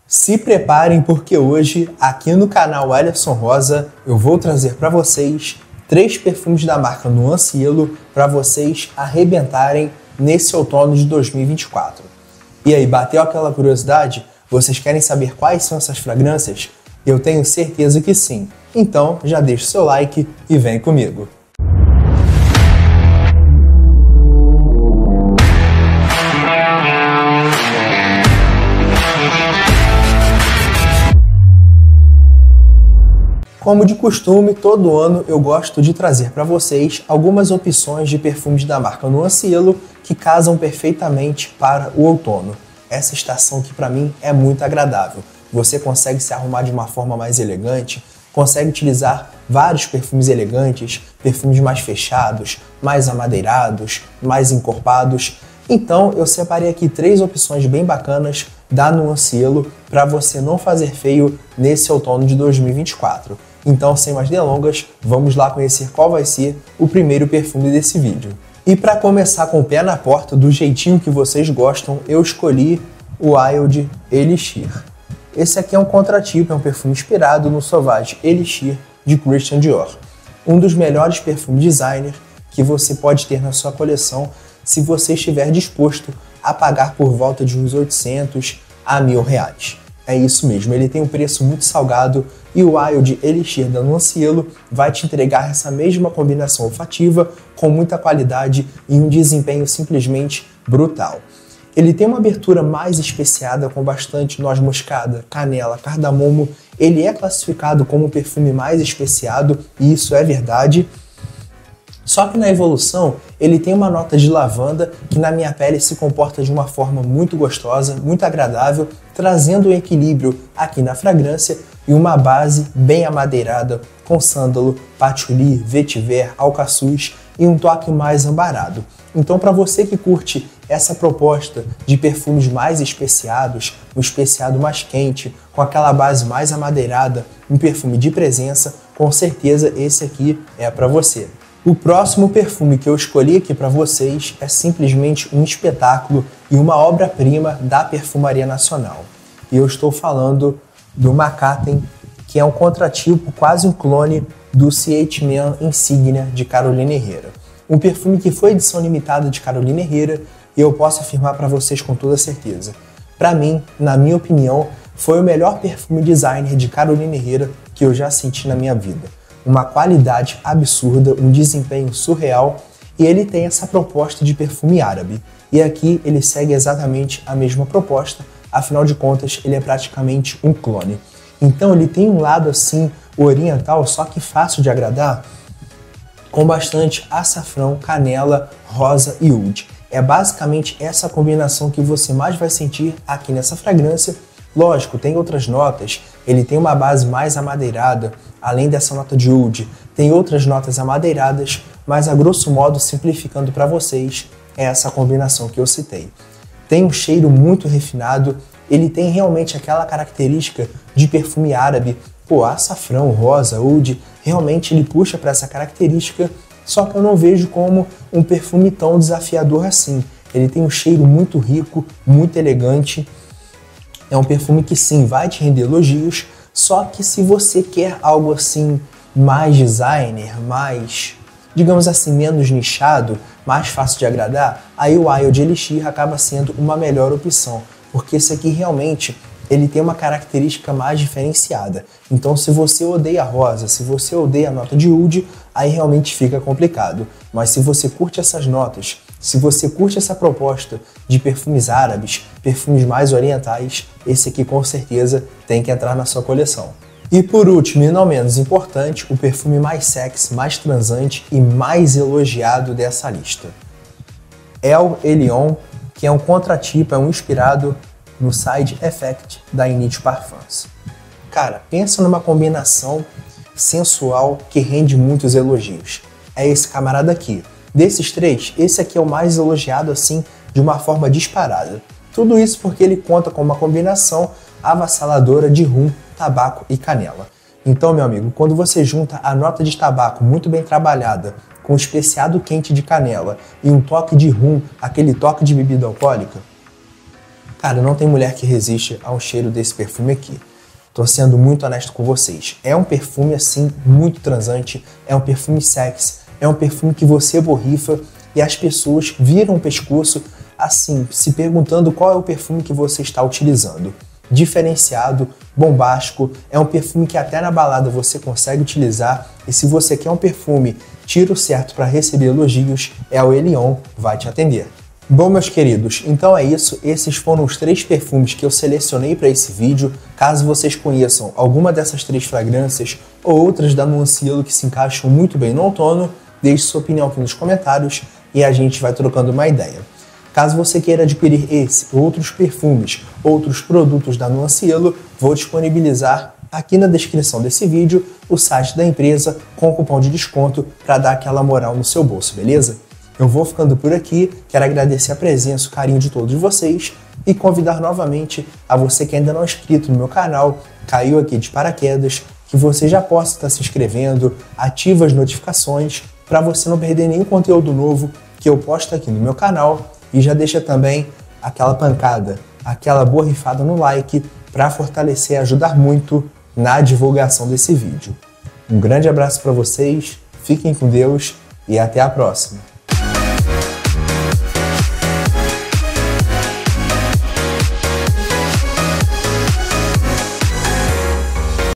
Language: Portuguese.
Se preparem porque hoje, aqui no canal Alisson Rosa, eu vou trazer para vocês 3 perfumes da marca Nuance Cielo para vocês arrebentarem nesse outono de 2024. E aí, bateu aquela curiosidade? Vocês querem saber quais são essas fragrâncias? Eu tenho certeza que sim. Então, já deixa o seu like e vem comigo. Como de costume, todo ano eu gosto de trazer para vocês algumas opções de perfumes da marca Nuance Cielo que casam perfeitamente para o outono. Essa estação que para mim é muito agradável. Você consegue se arrumar de uma forma mais elegante, consegue utilizar vários perfumes elegantes, perfumes mais fechados, mais amadeirados, mais encorpados. Então eu separei aqui 3 opções bem bacanas da Nuance Cielo para você não fazer feio nesse outono de 2024. Então, sem mais delongas, vamos lá conhecer qual vai ser o primeiro perfume desse vídeo. E para começar com o pé na porta, do jeitinho que vocês gostam, eu escolhi o Wild Elixir. Esse aqui é um contratipo, é um perfume inspirado no Sauvage Elixir de Christian Dior. Um dos melhores perfumes designer que você pode ter na sua coleção se você estiver disposto a pagar por volta de uns 800 a R$1.000. É isso mesmo, ele tem um preço muito salgado e o Wild Elixir da Nuance Cielo vai te entregar essa mesma combinação olfativa com muita qualidade e um desempenho simplesmente brutal. Ele tem uma abertura mais especiada com bastante noz moscada, canela, cardamomo. Ele é classificado como o perfume mais especiado e isso é verdade. Só que na evolução, ele tem uma nota de lavanda que na minha pele se comporta de uma forma muito gostosa, muito agradável, trazendo um equilíbrio aqui na fragrância e uma base bem amadeirada com sândalo, patchouli, vetiver, alcaçuz e um toque mais ambarado. Então, para você que curte essa proposta de perfumes mais especiados, um especiado mais quente, com aquela base mais amadeirada, um perfume de presença, com certeza esse aqui é para você. O próximo perfume que eu escolhi aqui para vocês é simplesmente um espetáculo e uma obra-prima da perfumaria nacional. E eu estou falando do Macaten, que é um contratipo, quase um clone do C.H. Man Insignia de Carolina Herrera. Um perfume que foi edição limitada de Carolina Herrera e eu posso afirmar para vocês com toda certeza. Para mim, na minha opinião, foi o melhor perfume designer de Carolina Herrera que eu já senti na minha vida. Uma qualidade absurda, um desempenho surreal e ele tem essa proposta de perfume árabe. E aqui ele segue exatamente a mesma proposta, afinal de contas ele é praticamente um clone. Então ele tem um lado assim oriental, só que fácil de agradar, com bastante açafrão, canela, rosa e oud. É basicamente essa combinação que você mais vai sentir aqui nessa fragrância. Lógico, tem outras notas, ele tem uma base mais amadeirada, além dessa nota de oud, tem outras notas amadeiradas, mas a grosso modo, simplificando para vocês, é essa combinação que eu citei. Tem um cheiro muito refinado, ele tem realmente aquela característica de perfume árabe, açafrão, rosa, oud, realmente ele puxa para essa característica, só que eu não vejo como um perfume tão desafiador assim. Ele tem um cheiro muito rico, muito elegante. É um perfume que sim, vai te render elogios, só que se você quer algo assim mais designer, mais, digamos assim, menos nichado, mais fácil de agradar, aí o Wild Elixir acaba sendo uma melhor opção, porque esse aqui realmente ele tem uma característica mais diferenciada. Então se você odeia rosa, se você odeia a nota de oud, aí realmente fica complicado. Mas se você curte essas notas, se você curte essa proposta de perfumes árabes, perfumes mais orientais, esse aqui com certeza tem que entrar na sua coleção. E por último, e não menos importante, o perfume mais sexy, mais transante e mais elogiado dessa lista. El Elyon, que é um contratipo, é um inspirado no Side Effect da Init Parfums. Cara, pensa numa combinação sensual que rende muitos elogios. É esse camarada aqui. Desses 3, esse aqui é o mais elogiado assim, de uma forma disparada. Tudo isso porque ele conta com uma combinação avassaladora de rum, tabaco e canela. Então, meu amigo, quando você junta a nota de tabaco muito bem trabalhada com um especiado quente de canela e um toque de rum, aquele toque de bebida alcoólica, Cara, não tem mulher que resiste ao cheiro desse perfume aqui. Tô sendo muito honesto com vocês. É um perfume, assim, muito transante, é um perfume sexy, é um perfume que você borrifa e as pessoas viram o pescoço, assim, se perguntando qual é o perfume que você está utilizando. Diferenciado, bombástico, é um perfume que até na balada você consegue utilizar, e se você quer um perfume tiro certo para receber elogios, é o Elion, vai te atender. Bom, meus queridos, então é isso. Esses foram os 3 perfumes que eu selecionei para esse vídeo. Caso vocês conheçam alguma dessas 3 fragrâncias ou outras da Nuancialo que se encaixam muito bem no outono, deixe sua opinião aqui nos comentários e a gente vai trocando uma ideia. Caso você queira adquirir esse, outros perfumes, outros produtos da Nuancialo, vou disponibilizar aqui na descrição desse vídeo o site da empresa com cupom de desconto para dar aquela moral no seu bolso, beleza? Eu vou ficando por aqui, quero agradecer a presença, o carinho de todos vocês e convidar novamente a você que ainda não é inscrito no meu canal, caiu aqui de paraquedas, que você já possa estar se inscrevendo, ativa as notificações para você não perder nenhum conteúdo novo que eu posto aqui no meu canal e já deixa também aquela pancada, aquela borrifada no like para fortalecer e ajudar muito na divulgação desse vídeo. Um grande abraço para vocês, fiquem com Deus e até a próxima!